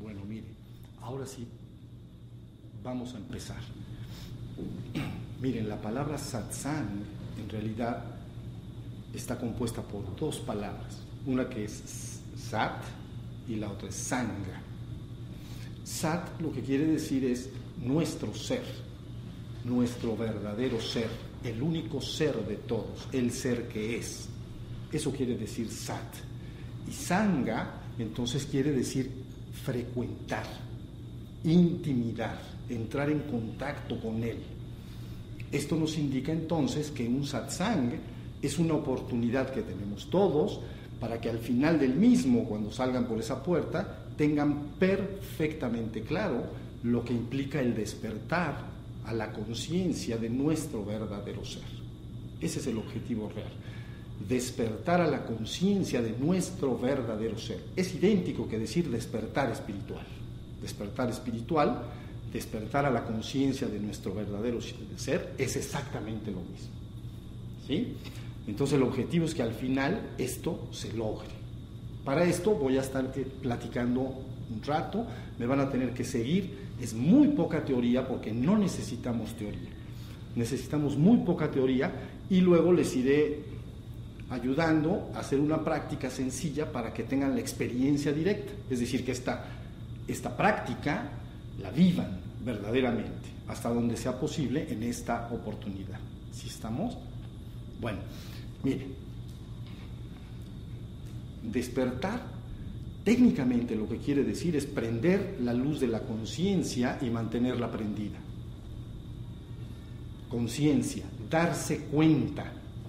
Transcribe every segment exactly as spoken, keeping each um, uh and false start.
Bueno, mire, ahora sí vamos a empezar. Miren, la palabra satsang en realidad está compuesta por dos palabras, una que es sat y la otra es sanga. Sat lo que quiere decir es nuestro ser, nuestro verdadero ser, el único ser de todos, el ser que es. Eso quiere decir sat. Y sanga entonces quiere decir frecuentar, intimidar, entrar en contacto con él. Esto nos indica entonces que un satsang es una oportunidad que tenemos todos para que al final del mismo, cuando salgan por esa puerta, tengan perfectamente claro lo que implica el despertar a la conciencia de nuestro verdadero ser. Ese es el objetivo real. Despertar a la conciencia de nuestro verdadero ser. Es idéntico que decir despertar espiritual. Despertar espiritual, despertar a la conciencia de nuestro verdadero ser, es exactamente lo mismo. ¿Sí? Entonces el objetivo es que al final esto se logre. Para esto voy a estar platicando un rato, me van a tener que seguir. Es muy poca teoría porque no necesitamos teoría. Necesitamos muy poca teoría y luego les iré ayudando a hacer una práctica sencilla para que tengan la experiencia directa. Es decir, que esta, esta práctica la vivan verdaderamente, hasta donde sea posible en esta oportunidad. ¿Sí estamos? Bueno, miren, despertar técnicamente lo que quiere decir es prender la luz de la conciencia y mantenerla prendida. Conciencia, darse cuenta,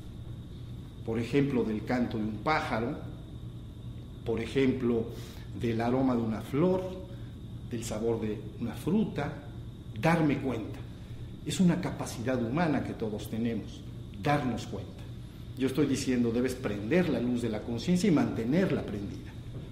por ejemplo, del canto de un pájaro, por ejemplo, del aroma de una flor, del sabor de una fruta, darme cuenta. Es una capacidad humana que todos tenemos, darnos cuenta. Yo estoy diciendo, debes prender la luz de la conciencia y mantenerla prendida.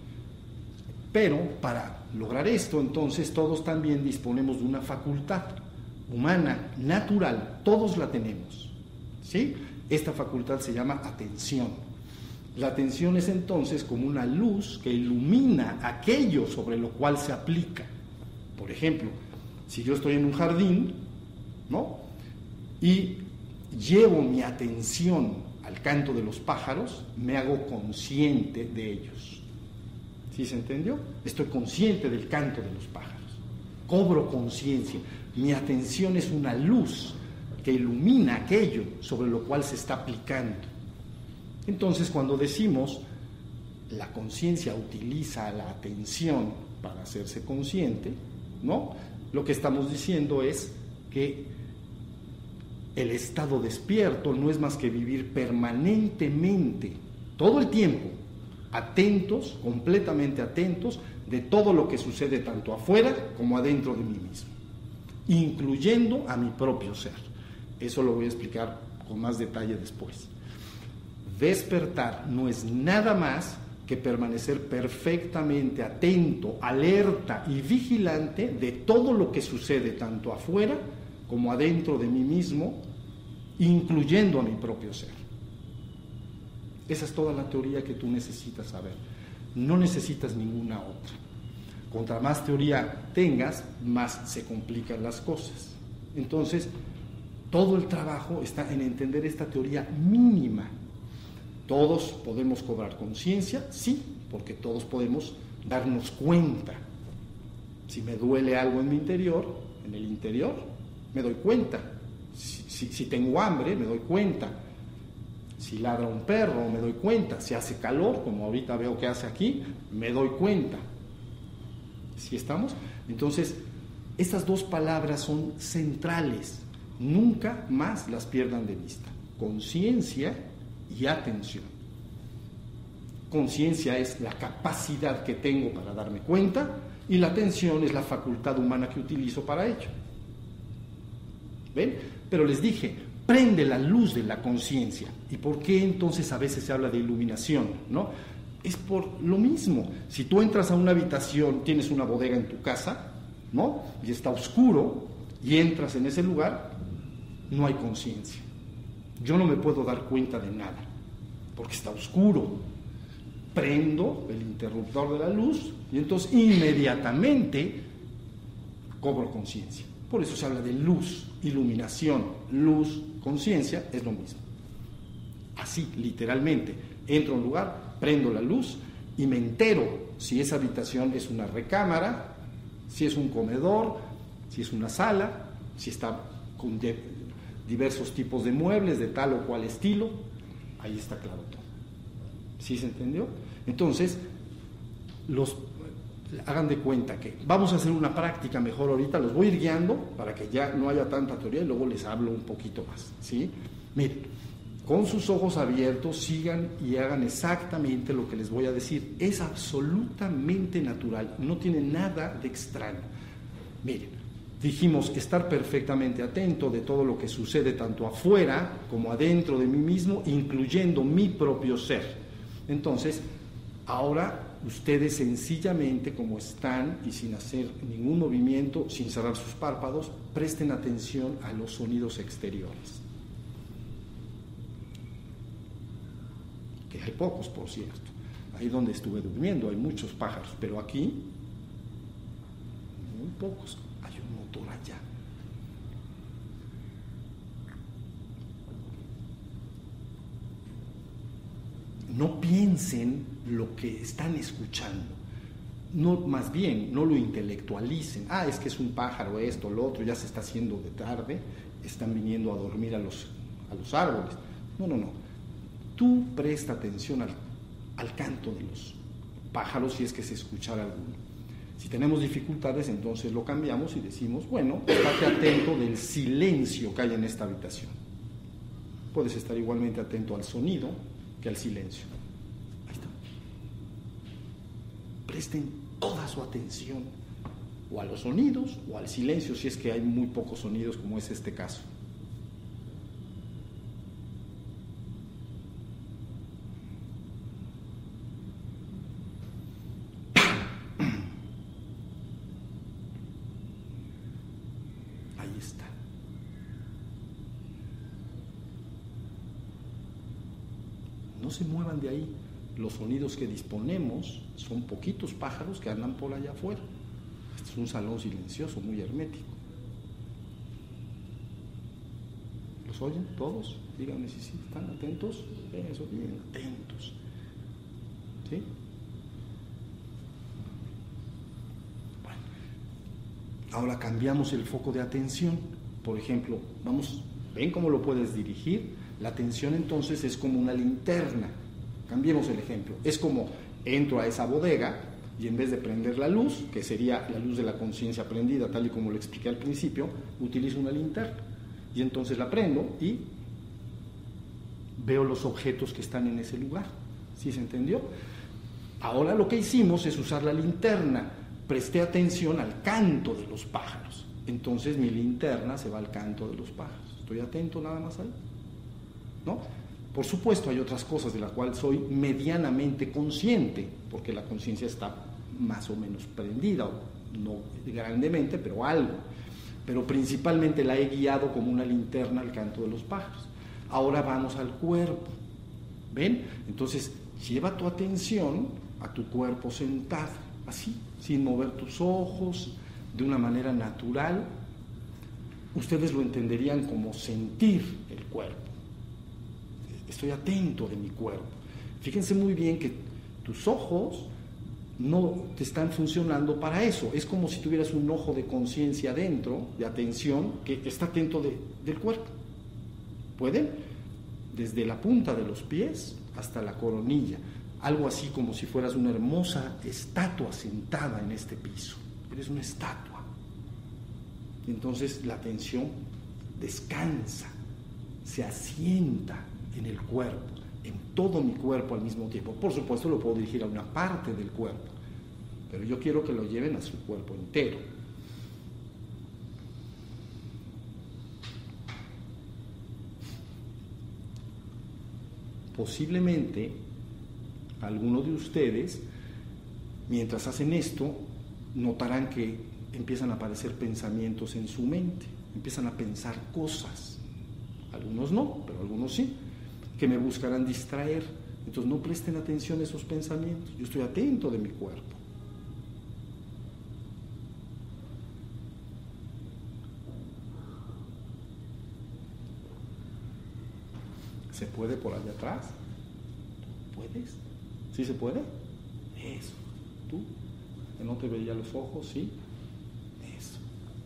Pero para lograr esto, entonces, todos también disponemos de una facultad humana, natural, todos la tenemos, ¿sí? Esta facultad se llama atención. La atención es entonces como una luz que ilumina aquello sobre lo cual se aplica. Por ejemplo, si yo estoy en un jardín, ¿no?, y llevo mi atención al canto de los pájaros, me hago consciente de ellos. ¿Sí se entendió? Estoy consciente del canto de los pájaros. Cobro conciencia. Mi atención es una luz que ilumina aquello sobre lo cual se está aplicando. Entonces, cuando decimos la conciencia utiliza la atención para hacerse consciente, ¿no?, lo que estamos diciendo es que el estado despierto no es más que vivir permanentemente, todo el tiempo, atentos, completamente atentos de todo lo que sucede tanto afuera como adentro de mí mismo, incluyendo a mi propio ser. Eso lo voy a explicar con más detalle después. Despertar no es nada más que permanecer perfectamente atento, alerta y vigilante de todo lo que sucede tanto afuera como adentro de mí mismo, incluyendo a mi propio ser. Esa es toda la teoría que tú necesitas saber. No necesitas ninguna otra. Contra más teoría tengas, más se complican las cosas. Entonces, todo el trabajo está en entender esta teoría mínima. ¿Todos podemos cobrar conciencia? Sí, porque todos podemos darnos cuenta. Si me duele algo en mi interior, en el interior, me doy cuenta. Si, si, si tengo hambre, me doy cuenta. Si ladra un perro, me doy cuenta. Si hace calor, como ahorita veo que hace aquí, me doy cuenta. ¿Sí estamos? Entonces, estas dos palabras son centrales. Nunca más las pierdan de vista. Conciencia y atención. Conciencia es la capacidad que tengo para darme cuenta y la atención es la facultad humana que utilizo para ello. ¿Ven? Pero les dije, prende la luz de la conciencia. ¿Y por qué entonces a veces se habla de iluminación? ¿No? Es por lo mismo. Si tú entras a una habitación, tienes una bodega en tu casa, ¿no?, y está oscuro, y entras en ese lugar, no hay conciencia. Yo no me puedo dar cuenta de nada, porque está oscuro. prendo el interruptor de la luz y entonces inmediatamente cobro conciencia. Por eso se habla de luz, iluminación, luz, conciencia, es lo mismo. Así, literalmente, entro a un lugar, prendo la luz y me entero si esa habitación es una recámara, si es un comedor, si es una sala, si está con diversos tipos de muebles de tal o cual estilo. Ahí está claro todo. ¿Sí se entendió? Entonces, los, hagan de cuenta que vamos a hacer una práctica mejor ahorita, los voy a ir guiando para que ya no haya tanta teoría y luego les hablo un poquito más, ¿sí? Miren, con sus ojos abiertos sigan y hagan exactamente lo que les voy a decir. Es absolutamente natural, no tiene nada de extraño. Miren, dijimos estar perfectamente atento de todo lo que sucede tanto afuera como adentro de mí mismo, incluyendo mi propio ser. Entonces, ahora ustedes sencillamente como están y sin hacer ningún movimiento, sin cerrar sus párpados, presten atención a los sonidos exteriores. Que hay pocos, por cierto. Ahí donde estuve durmiendo hay muchos pájaros, pero aquí muy pocos. Hay un motor allá. No piensen lo que están escuchando, no, más bien no lo intelectualicen. Ah, es que es un pájaro, esto, lo otro, ya se está haciendo de tarde, están viniendo a dormir a los, a los árboles. No, no, no. Tú presta atención al, al canto de los pájaros si es que se escuchara alguno. Si tenemos dificultades, entonces lo cambiamos y decimos, bueno, estate atento del silencio que hay en esta habitación. Puedes estar igualmente atento al sonido que al silencio. Ahí está. Presten toda su atención o a los sonidos o al silencio, si es que hay muy pocos sonidos, como es este caso. Ahí está. No se muevan de ahí. Los sonidos que disponemos son poquitos pájaros que andan por allá afuera. Este es un salón silencioso, muy hermético. ¿Los oyen todos? Díganme si sí, ¿están atentos? Eso, bien, atentos. ¿Sí? Bueno, ahora cambiamos el foco de atención. Por ejemplo, vamos, ¿ven cómo lo puedes dirigir? La atención entonces es como una linterna. Cambiemos el ejemplo. Es como entro a esa bodega y en vez de prender la luz, que sería la luz de la conciencia prendida, tal y como lo expliqué al principio, utilizo una linterna. Y entonces la prendo y veo los objetos que están en ese lugar. ¿Sí se entendió? Ahora lo que hicimos es usar la linterna. Presté atención al canto de los pájaros. Entonces mi linterna se va al canto de los pájaros. ¿Estoy atento nada más ahí? ¿No? Por supuesto hay otras cosas de las cuales soy medianamente consciente, porque la conciencia está más o menos prendida, no grandemente, pero algo. Pero principalmente la he guiado como una linterna al canto de los pájaros. Ahora vamos al cuerpo. ¿Ven? Entonces, lleva tu atención a tu cuerpo sentado, así, sin mover tus ojos, de una manera natural. Ustedes lo entenderían como sentir el cuerpo. Estoy atento de mi cuerpo. Fíjense muy bien que tus ojos no te están funcionando para eso. Es como si tuvieras un ojo de conciencia adentro, de atención, que está atento de, del cuerpo. ¿Pueden? Desde la punta de los pies hasta la coronilla. Algo así como si fueras una hermosa estatua sentada en este piso. Eres una estatua. Y entonces la atención descansa, se asienta en el cuerpo, en todo mi cuerpo al mismo tiempo. Por supuesto lo puedo dirigir a una parte del cuerpo, pero yo quiero que lo lleven a su cuerpo entero. Posiblemente algunos de ustedes, mientras hacen esto, notarán que empiezan a aparecer pensamientos en su mente, empiezan a pensar cosas. Algunos no, pero algunos sí, que me buscarán distraer. Entonces no presten atención a esos pensamientos, yo estoy atento de mi cuerpo. ¿Se puede por allá atrás? ¿Puedes? ¿Sí se puede? Eso. ¿Tú? ¿Que no te veía los ojos? ¿Sí? Eso.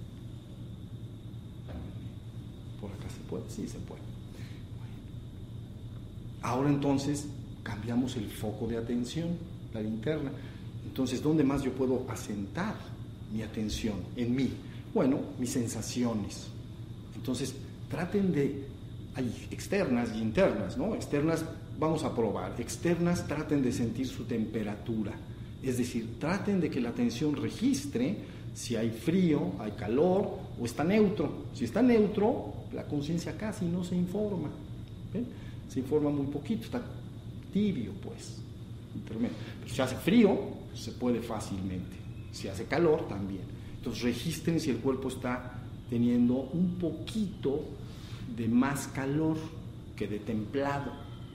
¿Por acá se puede? Sí se puede. Bueno. Ahora entonces cambiamos el foco de atención, la linterna. Entonces, ¿dónde más yo puedo asentar mi atención? En mí. Bueno, mis sensaciones. Entonces, traten de... Hay externas y internas, ¿no? Externas, vamos a probar. Externas, traten de sentir su temperatura. Es decir, traten de que la atención registre si hay frío, hay calor o está neutro. Si está neutro, la conciencia casi no se informa. ¿Ven? Se informa muy poquito, está tibio, pues. Intermedio. Pero si hace frío, se puede fácilmente. Si hace calor, también. Entonces, registren si el cuerpo está teniendo un poquito de más calor que de templado.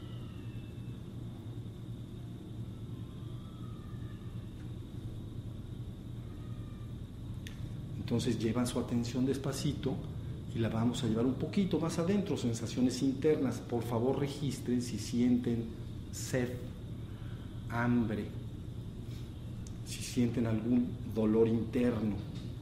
Entonces llevan su atención despacito y la vamos a llevar un poquito más adentro, sensaciones internas. Por favor, registren si sienten sed, hambre, si sienten algún dolor interno.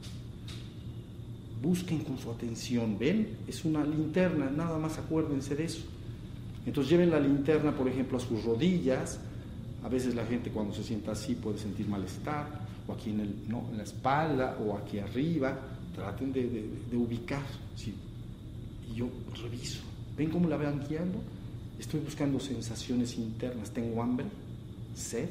Busquen con su atención, ¿ven? Es una linterna, nada más acuérdense de eso. Entonces lleven la linterna, por ejemplo, a sus rodillas. A veces la gente cuando se sienta así puede sentir malestar, o aquí en, el, ¿no? en la espalda, o aquí arriba. Traten de, de, de ubicar, ¿sí? Y yo reviso. ¿Ven cómo la van guiando? Estoy buscando sensaciones internas. ¿Tengo hambre? ¿Sed?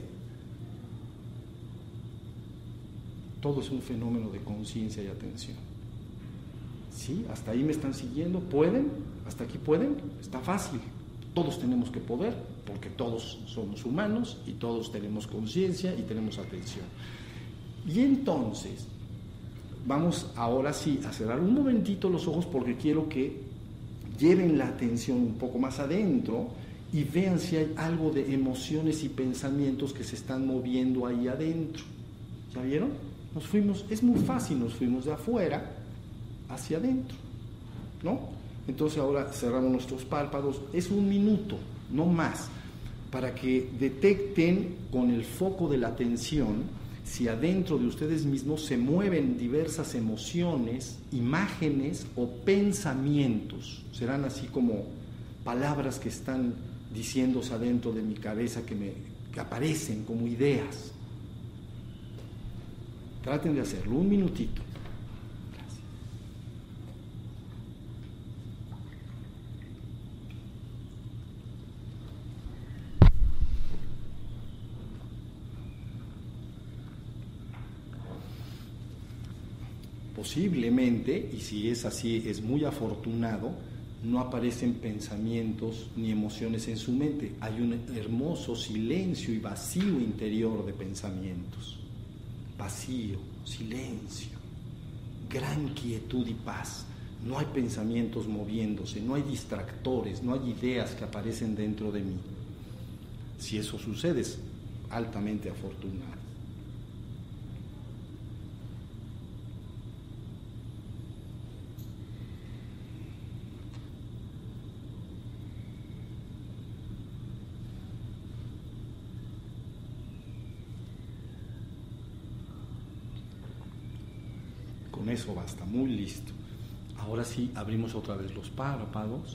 Todo es un fenómeno de conciencia y atención. ¿Sí? ¿Hasta ahí me están siguiendo? ¿Pueden? ¿Hasta aquí pueden? Está fácil. Todos tenemos que poder, porque todos somos humanos y todos tenemos conciencia y tenemos atención. Y entonces, vamos ahora sí a cerrar un momentito los ojos porque quiero que lleven la atención un poco más adentro y vean si hay algo de emociones y pensamientos que se están moviendo ahí adentro. ¿Ya vieron? Nos fuimos, es muy fácil, nos fuimos de afuera hacia adentro, ¿no? Entonces ahora cerramos nuestros párpados, es un minuto, no más, para que detecten con el foco de la atención si adentro de ustedes mismos se mueven diversas emociones, imágenes o pensamientos. Serán así como palabras que están diciéndose adentro de mi cabeza, que, me, que aparecen como ideas. Traten de hacerlo, un minutito. Posiblemente, y si es así, es muy afortunado, no aparecen pensamientos ni emociones en su mente. Hay un hermoso silencio y vacío interior de pensamientos. Vacío, silencio, gran quietud y paz. No hay pensamientos moviéndose, no hay distractores, no hay ideas que aparecen dentro de mí. Si eso sucede, es altamente afortunado. Con eso basta, muy listo. Ahora sí, abrimos otra vez los párpados.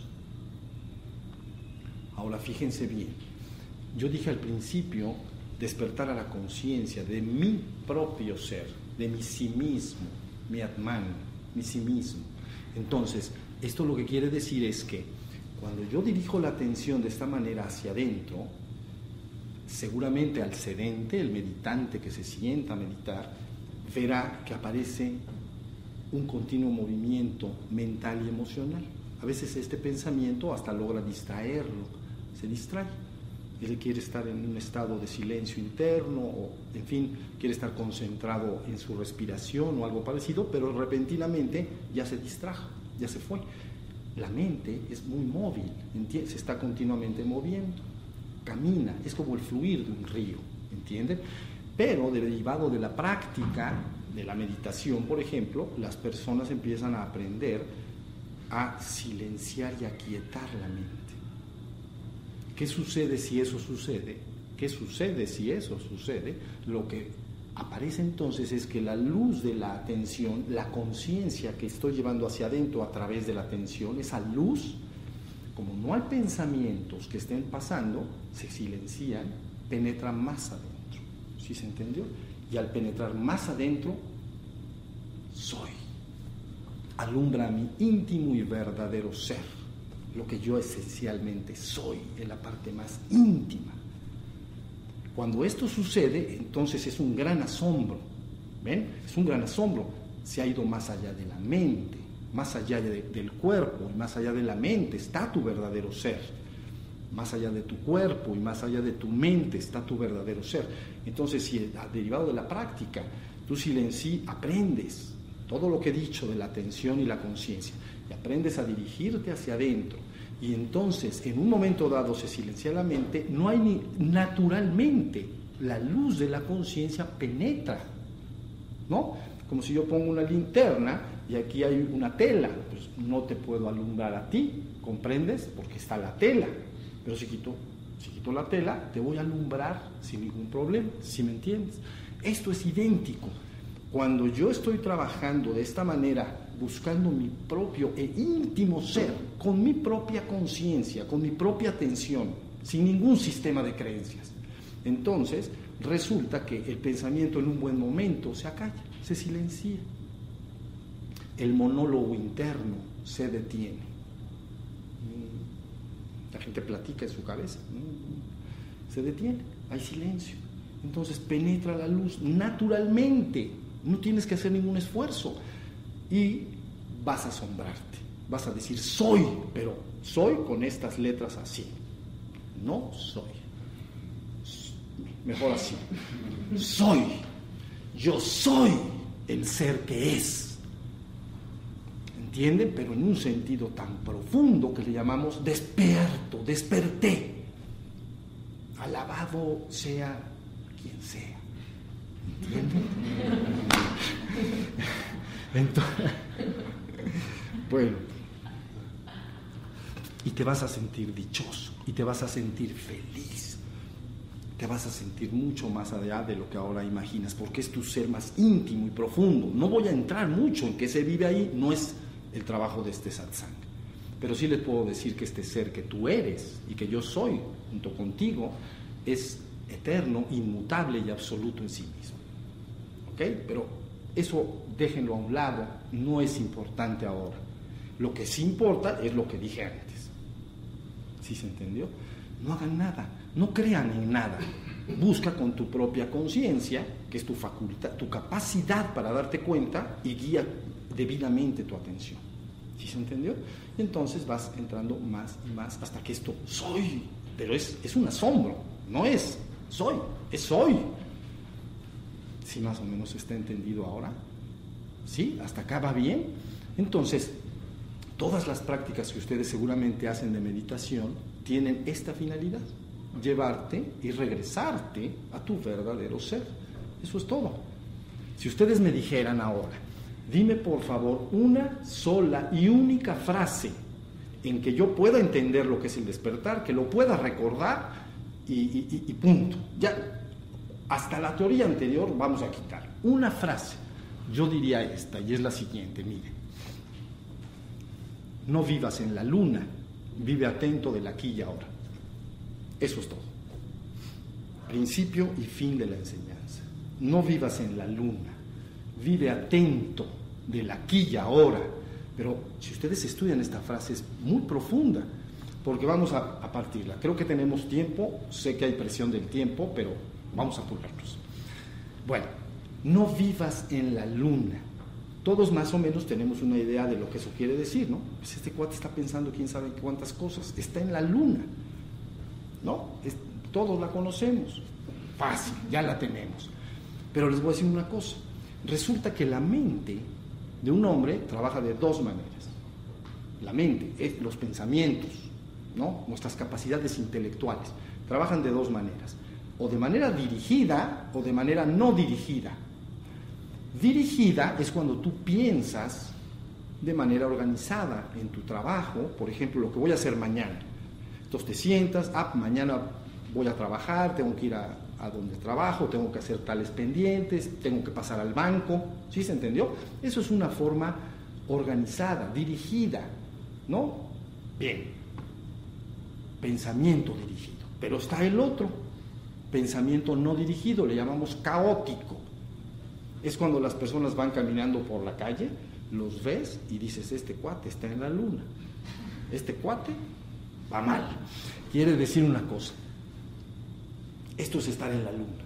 Ahora fíjense bien. Yo dije al principio, despertar a la conciencia de mi propio ser, de mi sí mismo, mi Atman, mi sí mismo. Entonces, esto lo que quiere decir es que cuando yo dirijo la atención de esta manera hacia adentro, seguramente al sedente, el meditante que se sienta a meditar, verá que aparece un continuo movimiento mental y emocional. A veces este pensamiento hasta logra distraerlo, se distrae. Él quiere estar en un estado de silencio interno o, en fin, quiere estar concentrado en su respiración o algo parecido, pero repentinamente ya se distrajo, ya se fue. La mente es muy móvil, se está continuamente moviendo. camina, es como el fluir de un río, ¿entienden? Pero derivado de la práctica de la meditación, por ejemplo, las personas empiezan a aprender a silenciar y aquietar la mente. ¿Qué sucede si eso sucede? ¿Qué sucede si eso sucede? Lo que aparece entonces es que la luz de la atención, la conciencia que estoy llevando hacia adentro a través de la atención, esa luz, como no hay pensamientos que estén pasando, se silencian, penetra más adentro. ¿Sí se entendió? Y al penetrar más adentro, soy. Alumbra mi íntimo y verdadero ser, lo que yo esencialmente soy, en la parte más íntima. Cuando esto sucede, entonces es un gran asombro. ¿Ven? Es un gran asombro. Se ha ido más allá de la mente, más allá de, del cuerpo y más allá de la mente está tu verdadero ser. Más allá de tu cuerpo y más allá de tu mente está tu verdadero ser. Entonces, si derivado de la práctica, tú silenci, aprendes todo lo que he dicho de la atención y la conciencia, y aprendes a dirigirte hacia adentro, y entonces en un momento dado se silencia la mente, no hay ni naturalmente la luz de la conciencia penetra, ¿no? Como si yo pongo una linterna y aquí hay una tela, pues no te puedo alumbrar a ti, ¿comprendes? Porque está la tela, pero si quito, si quito la tela te voy a alumbrar sin ningún problema, ¿sí me entiendes? Esto es idéntico. Cuando yo estoy trabajando de esta manera, buscando mi propio e íntimo ser, con mi propia conciencia, con mi propia atención, sin ningún sistema de creencias, entonces resulta que el pensamiento en un buen momento se acalla, se silencia. El monólogo interno se detiene. La gente platica en su cabeza, se detiene, hay silencio. Entonces penetra la luz naturalmente, no tienes que hacer ningún esfuerzo y vas a asombrarte, vas a decir soy, pero soy con estas letras así, no soy, mejor así, soy, yo soy el ser que es, ¿entienden? Pero en un sentido tan profundo que le llamamos despierto, desperté, alabado sea quien sea. ¿Entienden? Entonces, bueno, y te vas a sentir dichoso, y te vas a sentir feliz, te vas a sentir mucho más allá de lo que ahora imaginas, porque es tu ser más íntimo y profundo. No voy a entrar mucho en qué se vive ahí, no es el trabajo de este satsang, pero sí les puedo decir que este ser que tú eres y que yo soy junto contigo es eterno, inmutable y absoluto en sí mismo. ¿Ok? Pero eso déjenlo a un lado, no es importante ahora. Lo que sí importa es lo que dije antes. ¿Sí se entendió? No hagan nada, no crean en nada. Busca con tu propia conciencia, que es tu facultad, tu capacidad para darte cuenta, y guía debidamente tu atención. ¿Sí se entendió? Y entonces vas entrando más y más hasta que esto soy, pero es, es un asombro, no es soy, es soy. ¿Sí más o menos está entendido ahora? ¿Sí? ¿Hasta acá va bien? Entonces, todas las prácticas que ustedes seguramente hacen de meditación tienen esta finalidad: llevarte y regresarte a tu verdadero ser. Eso es todo. Si ustedes me dijeran ahora, dime por favor una sola y única frase en que yo pueda entender lo que es el despertar, que lo pueda recordar y, y, y punto. Ya, hasta la teoría anterior vamos a quitar. Una frase, yo diría esta, y es la siguiente, mire. No vivas en la luna, vive atento del aquí y ahora. Eso es todo. Principio y fin de la enseñanza. No vivas en la luna, vive atento del aquí y ahora. Pero si ustedes estudian esta frase es muy profunda, porque vamos a, a partirla. Creo que tenemos tiempo, sé que hay presión del tiempo, pero vamos a apurarnos. Bueno, no vivas en la luna. Todos más o menos tenemos una idea de lo que eso quiere decir, ¿no? Pues este cuate está pensando quién sabe cuántas cosas. Está en la luna, ¿no? Es, todos la conocemos. Fácil, ya la tenemos. Pero les voy a decir una cosa. Resulta que la mente de un hombre trabaja de dos maneras. La mente es los pensamientos, ¿no? Nuestras capacidades intelectuales. trabajan de dos maneras, o de manera dirigida o de manera no dirigida. Dirigida es cuando tú piensas de manera organizada en tu trabajo, por ejemplo, lo que voy a hacer mañana. Entonces te sientas, ah, mañana voy a trabajar, tengo que ir a, a donde trabajo, tengo que hacer tales pendientes, tengo que pasar al banco, ¿sí se entendió? Eso es una forma organizada, dirigida, ¿no? Bien, pensamiento dirigido, pero está el otro, pensamiento no dirigido, le llamamos caótico. Es cuando las personas van caminando por la calle, los ves y dices, este cuate está en la luna, este cuate va mal. Quiere decir una cosa, esto es estar en la luna.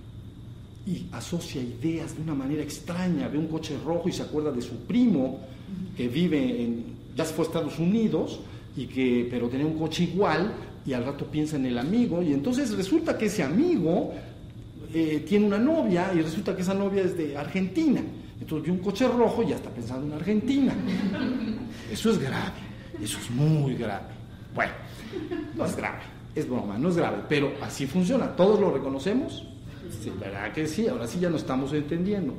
Y asocia ideas de una manera extraña, ve un coche rojo y se acuerda de su primo que vive en, ya se fue a Estados Unidos, y que, pero tenía un coche igual, y al rato piensa en el amigo, y entonces resulta que ese amigo eh, tiene una novia, y resulta que esa novia es de Argentina. Entonces ve un coche rojo y ya está pensando en Argentina. Eso es grave, eso es muy grave. Bueno, no es grave, es broma, no es grave, pero así funciona. ¿Todos lo reconocemos? Sí, ¿verdad que sí? Ahora sí ya no estamos entendiendo.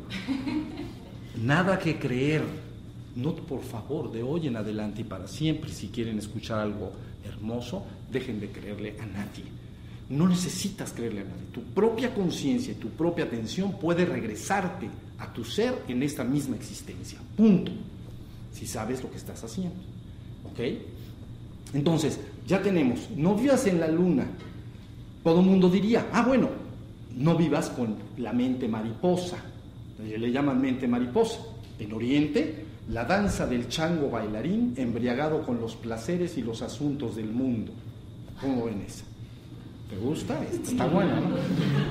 Nada que creer. No, por favor, de hoy en adelante y para siempre, si quieren escuchar algo hermoso, dejen de creerle a nadie. No necesitas creerle a nadie. Tu propia conciencia y tu propia atención puede regresarte a tu ser en esta misma existencia. Punto. Si sabes lo que estás haciendo. ¿Ok? Entonces, ya tenemos, no vivas en la luna. Todo el mundo diría, ah, bueno, no vivas con la mente mariposa. Le llaman mente mariposa. En Oriente, la danza del chango bailarín embriagado con los placeres y los asuntos del mundo. ¿Cómo ven esa? ¿Te gusta? Esta está buena, ¿no?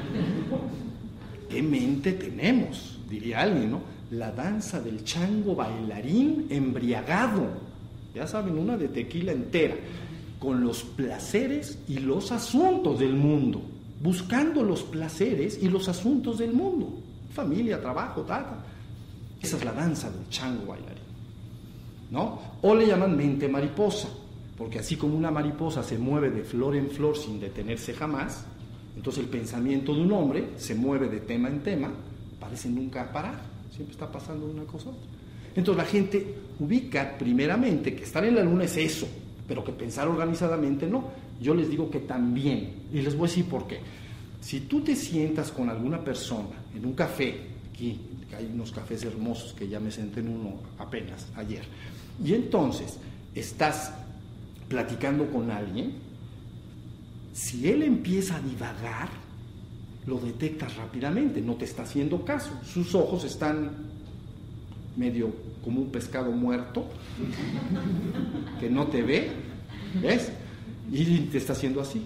¿Qué mente tenemos? Diría alguien, ¿no? La danza del chango bailarín embriagado. Ya saben, una de tequila entera. Con los placeres y los asuntos del mundo. Buscando los placeres y los asuntos del mundo. Familia, trabajo, tal. Esa es la danza del chango bailarín, ¿no? O le llaman mente mariposa, porque así como una mariposa se mueve de flor en flor sin detenerse jamás, entonces el pensamiento de un hombre se mueve de tema en tema, parece nunca parar, siempre está pasando una cosa a otra. Entonces la gente ubica primeramente que estar en la luna es eso, pero que pensar organizadamente no. Yo les digo que también, y les voy a decir por qué. Si tú te sientas con alguna persona en un café, aquí hay unos cafés hermosos que ya me senté en uno apenas ayer, y entonces estás platicando con alguien, si él empieza a divagar, lo detectas rápidamente, no te está haciendo caso, sus ojos están medio como un pescado muerto que no te ve, ¿ves? Y te está haciendo así.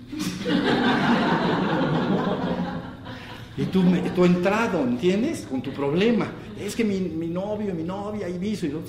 Y tú, tú entrado, ¿entiendes? Con tu problema. Es que mi, mi novio, mi novia, ahí viso. Y lo...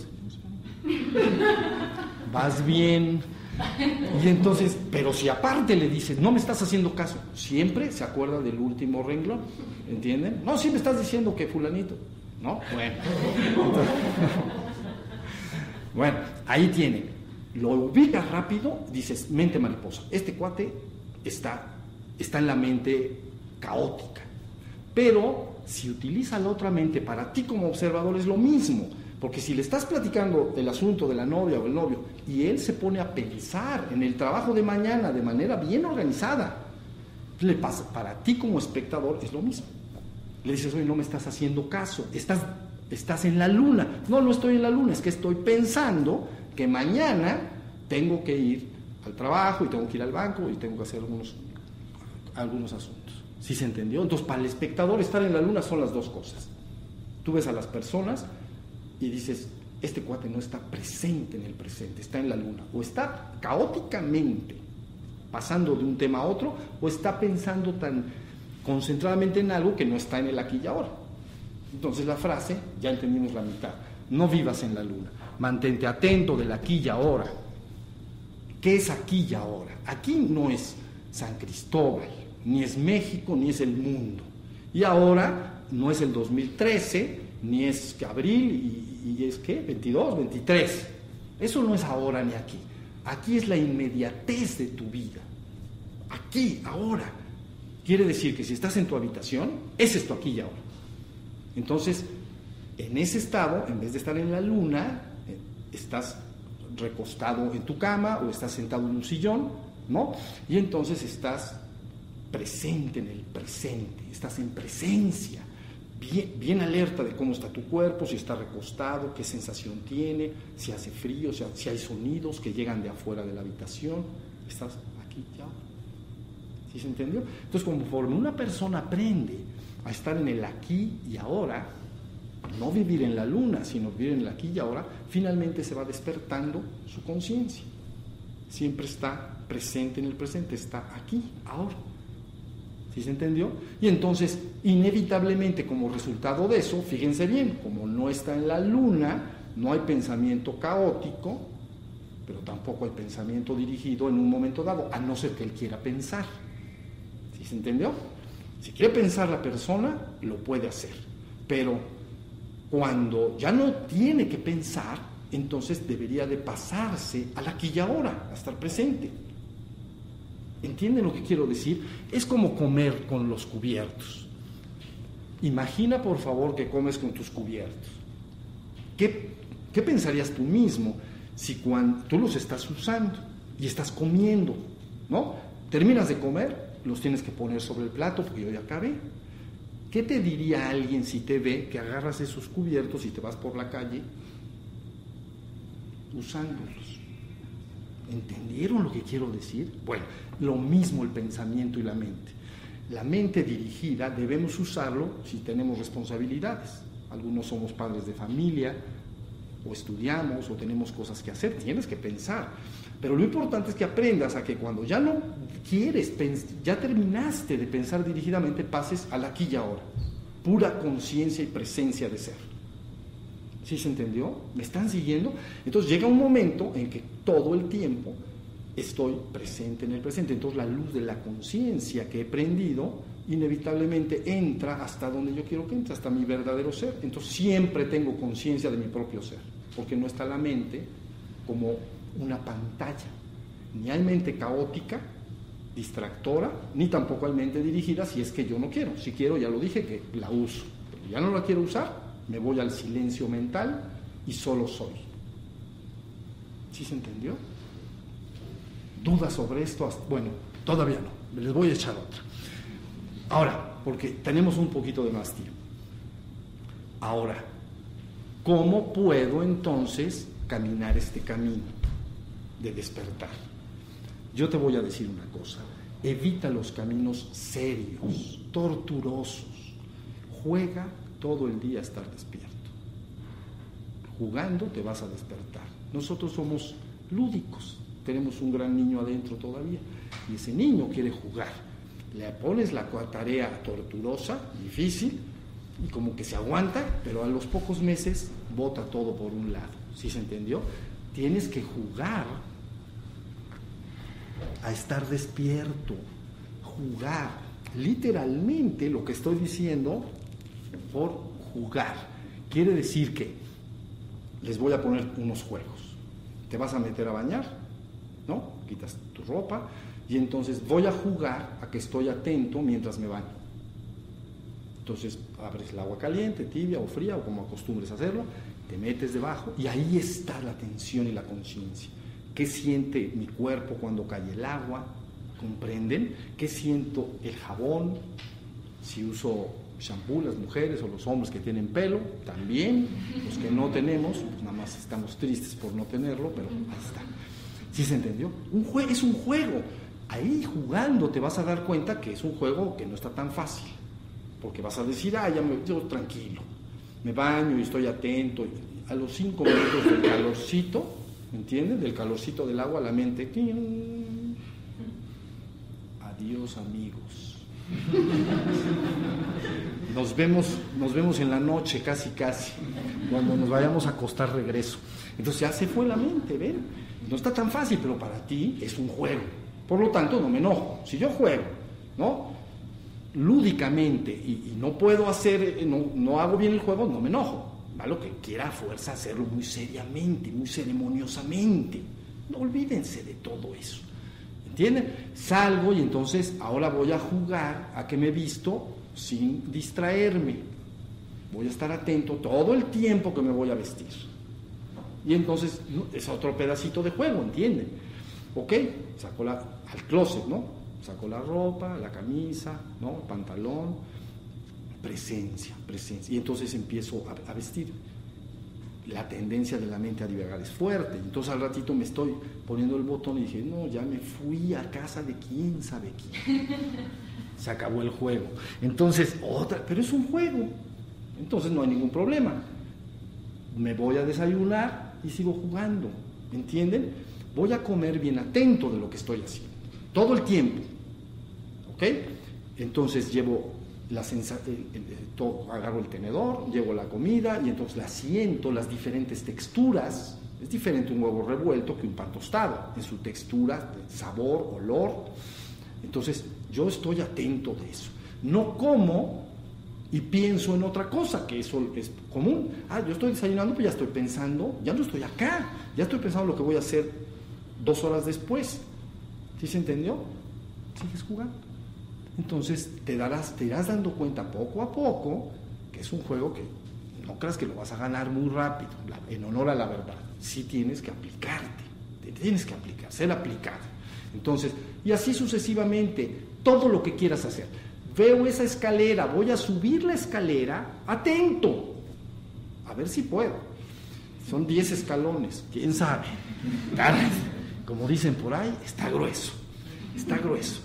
Vas bien. Y entonces, pero si aparte le dices, no me estás haciendo caso, siempre se acuerda del último renglón, ¿entienden? No, sí me estás diciendo que fulanito. ¿No? Bueno. Entonces, bueno, ahí tiene. Lo ubicas rápido, dices, mente mariposa. Este cuate está, está en la mente caótica. Pero si utiliza la otra mente para ti como observador es lo mismo, porque si le estás platicando el asunto de la novia o el novio y él se pone a pensar en el trabajo de mañana de manera bien organizada, le pasa, para ti como espectador es lo mismo. Le dices, oye, no me estás haciendo caso, estás, estás en la luna. No, no estoy en la luna, es que estoy pensando que mañana tengo que ir al trabajo y tengo que ir al banco y tengo que hacer algunos, algunos asuntos. ¿Sí se entendió? Entonces, para el espectador, estar en la luna son las dos cosas. Tú ves a las personas y dices, este cuate no está presente en el presente, está en la luna. O está caóticamente pasando de un tema a otro, o está pensando tan concentradamente en algo que no está en el aquí y ahora. Entonces, la frase, ya entendimos la mitad. No vivas en la luna. Mantente atento del aquí y ahora. ¿Qué es aquí y ahora? Aquí no es San Cristóbal, ni es México, ni es el mundo. Y ahora no es el dos mil trece, ni es abril, y, y es ¿qué? veintidós, veintitrés. Eso no es ahora ni aquí. Aquí es la inmediatez de tu vida. aquí, ahora. Quiere decir que si estás en tu habitación, ese es tu aquí y ahora. Entonces, en ese estado, en vez de estar en la luna, estás recostado en tu cama o estás sentado en un sillón, ¿no? Y entonces estás presente en el presente, estás en presencia, bien, bien alerta de cómo está tu cuerpo, si está recostado, qué sensación tiene, si hace frío, si, si hay sonidos que llegan de afuera de la habitación, estás aquí ya. ¿Sí se entendió? Entonces, conforme una persona aprende a estar en el aquí y ahora, no vivir en la luna, sino vivir en el aquí y ahora, finalmente se va despertando su conciencia. Siempre está presente en el presente, está aquí, ahora. ¿Sí se entendió? Y entonces, inevitablemente, como resultado de eso, fíjense bien, como no está en la luna, no hay pensamiento caótico, pero tampoco hay pensamiento dirigido en un momento dado, a no ser que él quiera pensar. ¿Sí se entendió? Si quiere pensar la persona, lo puede hacer, pero cuando ya no tiene que pensar, entonces debería de pasarse al aquí y ahora, a estar presente. ¿Entienden lo que quiero decir? Es como comer con los cubiertos. Imagina, por favor, que comes con tus cubiertos. ¿Qué, qué pensarías tú mismo si cuando tú los estás usando y estás comiendo, ¿no? Terminas de comer, los tienes que poner sobre el plato porque yo ya acabé. ¿Qué te diría alguien si te ve que agarras esos cubiertos y te vas por la calle usándolos? ¿Entendieron lo que quiero decir? Bueno, lo mismo el pensamiento y la mente. La mente dirigida debemos usarlo si tenemos responsabilidades. Algunos somos padres de familia, o estudiamos, o tenemos cosas que hacer, tienes que pensar. Pero lo importante es que aprendas a que cuando ya no quieres, ya terminaste de pensar dirigidamente, pases al aquí y ahora. Pura conciencia y presencia de ser. ¿Sí se entendió? ¿Me están siguiendo? Entonces llega un momento en que todo el tiempo estoy presente en el presente. Entonces la luz de la conciencia que he prendido inevitablemente entra hasta donde yo quiero que entre, hasta mi verdadero ser. Entonces siempre tengo conciencia de mi propio ser, porque no está la mente como una pantalla. Ni hay mente caótica, distractora, ni tampoco hay mente dirigida si es que yo no quiero. Si quiero, ya lo dije, que la uso. Pero ya no la quiero usar, me voy al silencio mental y solo soy. ¿Sí se entendió? ¿Dudas sobre esto? Bueno, todavía no, les voy a echar otra. Ahora, porque tenemos un poquito de más tiempo. Ahora, ¿cómo puedo entonces caminar este camino de despertar? Yo te voy a decir una cosa, evita los caminos serios, torturosos. Juega todo el día a estar despierto. Jugando te vas a despertar. Nosotros somos lúdicos, tenemos un gran niño adentro todavía, y ese niño quiere jugar. Le pones la tarea torturosa, difícil, y como que se aguanta, pero a los pocos meses bota todo por un lado. ¿Sí se entendió? Tienes que jugar a estar despierto, jugar. Literalmente lo que estoy diciendo por jugar. Quiere decir que les voy a poner unos juegos. Te vas a meter a bañar, ¿no? Quitas tu ropa y entonces voy a jugar a que estoy atento mientras me baño. Entonces abres el agua caliente, tibia o fría, o como acostumbres a hacerlo, te metes debajo y ahí está la atención y la conciencia. ¿Qué siente mi cuerpo cuando cae el agua? ¿Comprenden? ¿Qué siento el jabón? Si uso shampoo, las mujeres o los hombres que tienen pelo, también. Los que no tenemos, pues nada más estamos tristes por no tenerlo, pero ahí está. ¿Sí se entendió? Un juego es un juego. Ahí jugando te vas a dar cuenta que es un juego que no está tan fácil. Porque vas a decir, ah, ya me yo tranquilo, me baño y estoy atento. Y a los cinco minutos del calorcito, ¿me entienden? Del calorcito del agua, la mente, ¡ting! Adiós, amigos. Nos vemos, nos vemos en la noche, casi, casi. Cuando nos vayamos a acostar, regreso. Entonces ya se fue la mente, ¿ven? No está tan fácil, pero para ti es un juego. Por lo tanto, no me enojo. Si yo juego, ¿no? lúdicamente y, y no puedo hacer, no, no hago bien el juego, no me enojo. Va lo que quiera a fuerza hacerlo muy seriamente, muy ceremoniosamente. No olvídense de todo eso. ¿Entienden? Salgo y entonces ahora voy a jugar a que me visto sin distraerme. Voy a estar atento todo el tiempo que me voy a vestir. Y entonces ¿no? es otro pedacito de juego, ¿entienden? Ok, saco la, al closet, ¿no? Saco la ropa, la camisa, ¿no? El pantalón, presencia, presencia. Y entonces empiezo a, a vestir. La tendencia de la mente a divagar es fuerte. Entonces al ratito me estoy poniendo el botón y dije, no, ya me fui a casa de quién sabe quién. Se acabó el juego. Entonces, otra, pero es un juego. Entonces no hay ningún problema. Me voy a desayunar y sigo jugando. ¿Entienden? Voy a comer bien atento de lo que estoy haciendo. Todo el tiempo. ¿Ok? Entonces llevo la sensa- el, el, el, todo, agarro el tenedor, llevo la comida y entonces la siento, las diferentes texturas. Es diferente un huevo revuelto que un pan tostado, en su textura, sabor, olor. Entonces yo estoy atento de eso. No como y pienso en otra cosa, que eso es común. Ah, yo estoy desayunando, pues ya estoy pensando, ya no estoy acá, ya estoy pensando lo que voy a hacer dos horas después. ¿Sí se entendió? Sigues jugando. Entonces te darás, te irás dando cuenta poco a poco que es un juego que no creas que lo vas a ganar muy rápido, en honor a la verdad. Sí tienes que aplicarte, te tienes que aplicar, ser aplicado. Entonces, y así sucesivamente, todo lo que quieras hacer. Veo esa escalera, voy a subir la escalera, atento, a ver si puedo. Son diez escalones, quién sabe. Como dicen por ahí, está grueso, está grueso.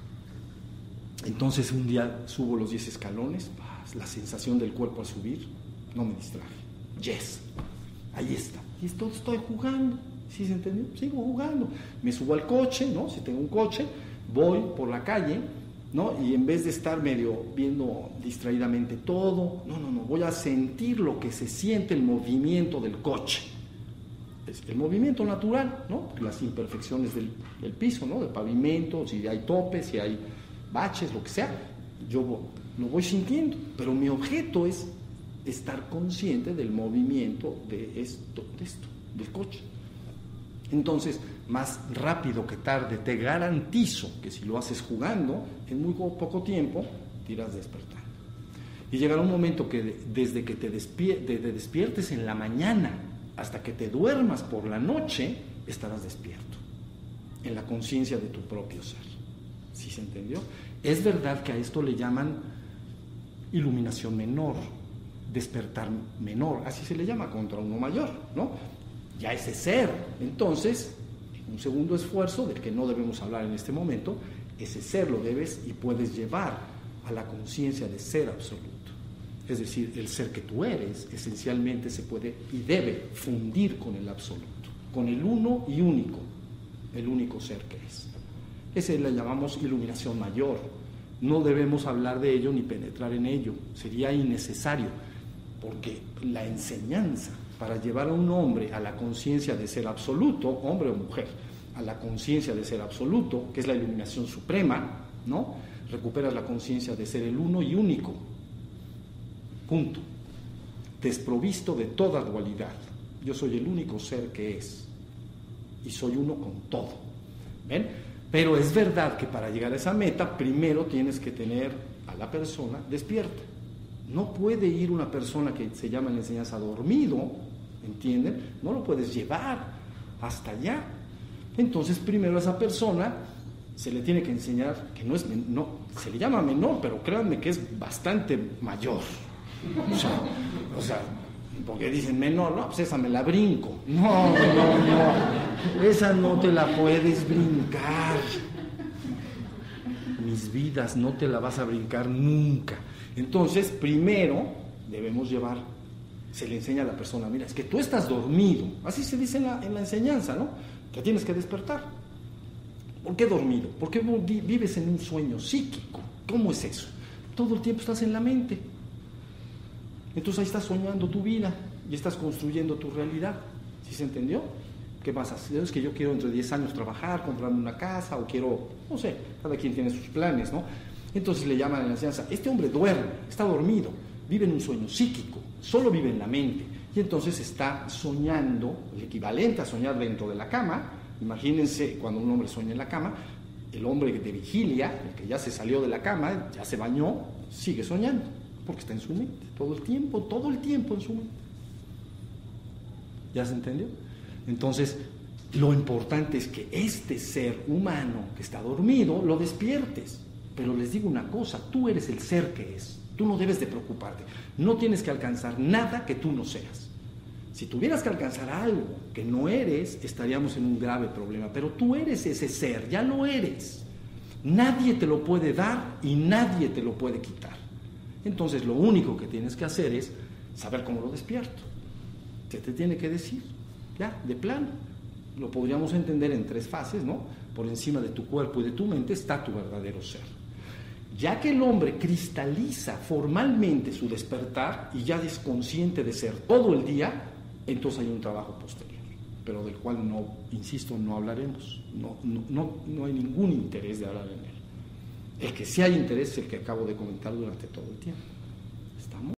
Entonces un día subo los diez escalones, la sensación del cuerpo al subir, no me distraje. Yes, ahí está. Y esto estoy jugando, ¿sí se entendió? Sigo jugando. Me subo al coche, ¿no? Si tengo un coche, voy por la calle, ¿no? Y en vez de estar medio viendo distraídamente todo, no, no, no, voy a sentir lo que se siente el movimiento del coche. Es el movimiento natural, ¿no? Las imperfecciones del, del piso, ¿no? Del pavimento, si hay topes, si hay baches, lo que sea, yo lo voy sintiendo, pero mi objeto es estar consciente del movimiento de esto, de esto, del coche. Entonces, más rápido que tarde, te garantizo que si lo haces jugando, en muy poco tiempo te irás despertando. Y llegará un momento que desde que te, despier- te despiertes en la mañana hasta que te duermas por la noche, estarás despierto, en la conciencia de tu propio ser. ¿Sí se entendió? Es verdad que a esto le llaman iluminación menor, despertar menor, así se le llama contra uno mayor, ¿no? Ya ese ser. Entonces, un segundo esfuerzo del que no debemos hablar en este momento, ese ser lo debes y puedes llevar a la conciencia de ser absoluto. Es decir, el ser que tú eres esencialmente se puede y debe fundir con el absoluto, con el uno y único, el único ser que es. Ese le llamamos iluminación mayor. No debemos hablar de ello ni penetrar en ello. Sería innecesario, porque la enseñanza para llevar a un hombre a la conciencia de ser absoluto, hombre o mujer, a la conciencia de ser absoluto, que es la iluminación suprema, ¿no? Recuperas la conciencia de ser el uno y único. Punto. Desprovisto de toda dualidad. Yo soy el único ser que es. Y soy uno con todo. ¿Ven? Pero es verdad que para llegar a esa meta, primero tienes que tener a la persona despierta. No puede ir una persona que se llama en la enseñanza dormido, ¿entienden? No lo puedes llevar hasta allá. Entonces, primero a esa persona se le tiene que enseñar que no es, no, se le llama menor, pero créanme que es bastante mayor. O sea, o sea, porque dicen menor, no, pues esa me la brinco. No, no, no, esa no te la puedes brincar. Mis vidas, no te la vas a brincar nunca. Entonces, primero debemos llevar, se le enseña a la persona, mira, es que tú estás dormido, así se dice en la, en la enseñanza, ¿no? Que tienes que despertar. ¿Por qué dormido? Porque vives en un sueño psíquico. ¿Cómo es eso? Todo el tiempo estás en la mente. Entonces ahí estás soñando tu vida y estás construyendo tu realidad. ¿Sí se entendió? ¿Qué pasa? Es que yo quiero entre diez años trabajar, comprarme una casa, o quiero, no sé, cada quien tiene sus planes, ¿no? Entonces le llaman a la enseñanza, este hombre duerme, está dormido, vive en un sueño psíquico, solo vive en la mente, y entonces está soñando, el equivalente a soñar dentro de la cama. Imagínense cuando un hombre sueña en la cama, El hombre de vigilia, el que ya se salió de la cama, ya se bañó, sigue soñando, porque está en su mente, todo el tiempo, todo el tiempo en su mente. ¿Ya se entendió? Entonces, lo importante es que este ser humano que está dormido, lo despiertes. Pero les digo una cosa, tú eres el ser que es, tú no debes de preocuparte, no tienes que alcanzar nada que tú no seas. Si tuvieras que alcanzar algo que no eres, estaríamos en un grave problema, pero tú eres ese ser, ya lo eres. Nadie te lo puede dar y nadie te lo puede quitar. Entonces lo único que tienes que hacer es saber cómo lo despierto. Se te tiene que decir, ya, de plano. Lo podríamos entender en tres fases, ¿no? Por encima de tu cuerpo y de tu mente está tu verdadero ser. Ya que el hombre cristaliza formalmente su despertar y ya es consciente de ser todo el día, entonces hay un trabajo posterior, pero del cual no, insisto, no hablaremos. No, no, no, no hay ningún interés de hablar en él. El que sí hay interés es el que acabo de comentar durante todo el tiempo.